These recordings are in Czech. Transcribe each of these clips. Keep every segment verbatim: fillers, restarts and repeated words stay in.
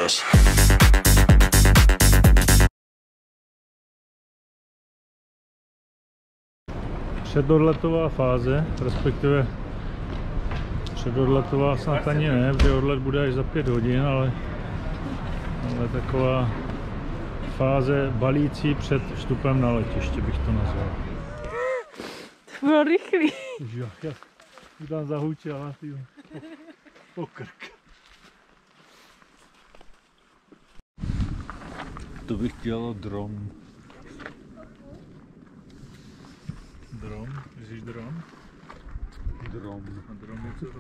English. Předodletová fáze, respektive předodletová snad ani ne, protože odlet bude až za pět hodin, ale, ale taková fáze balící před vstupem na letiště bych to nazval. To bylo rychlý. Jo, jak jsi tam zahučela, ty po krk. To bych dělal dron. Dron? Myslíš dron? Dron. A dron je co?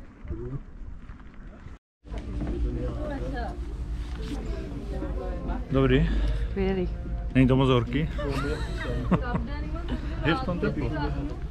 Dobrý. Skvělý. Není to moc horký? Je v tom teplo.